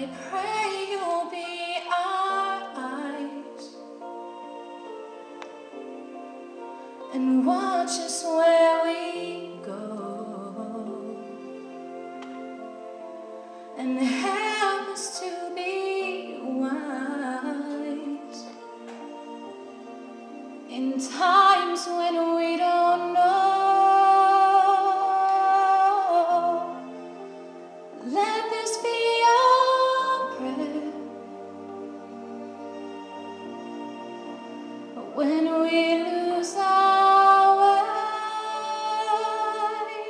pray you'll be our eyes and watch us where we go, and help us to be wise in times when we don't know. Let this be our prayer when we lose our way.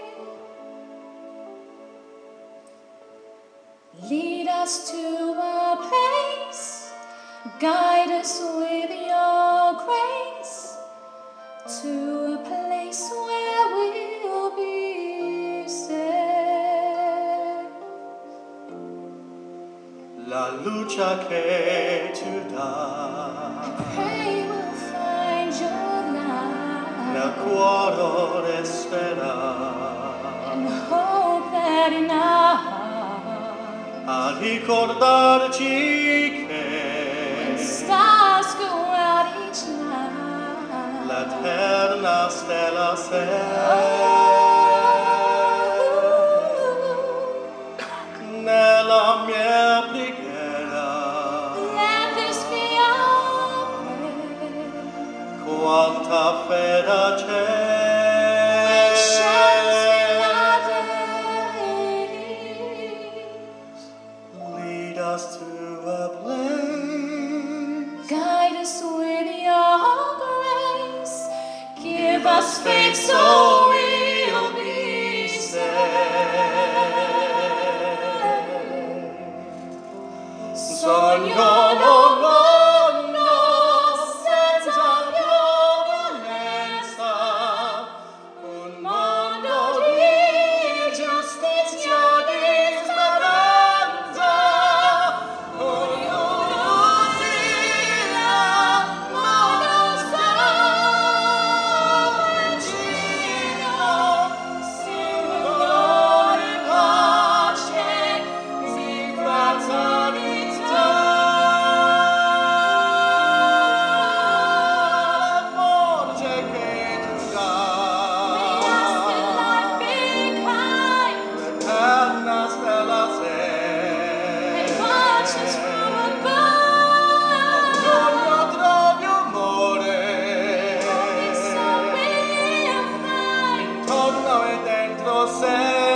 Lead us to a place, guide us with your grace, to a place where we'll be safe. La luce che tu dai Pray we'll find your light nel cuore resterà and hope that in our heart a ricordarci che stars go out each night. l'eterna stella sei. Nella mia preghiera Let this be our prayer. quanta fede c'è. When shadows fill our days, Lead us to a place, guide us with your grace. Give us faith so we'll be safe. Sogno mondo senza violenza, un mondo di giustizia, di speranza. Ognuno sia modo vicino, simbolo di pace, di fraternità. forse che tu We ask that life dai, be kind l'eterna stella and sei. watch us from above. Ognuno trovi amore So we'll find intorno e dentro sé.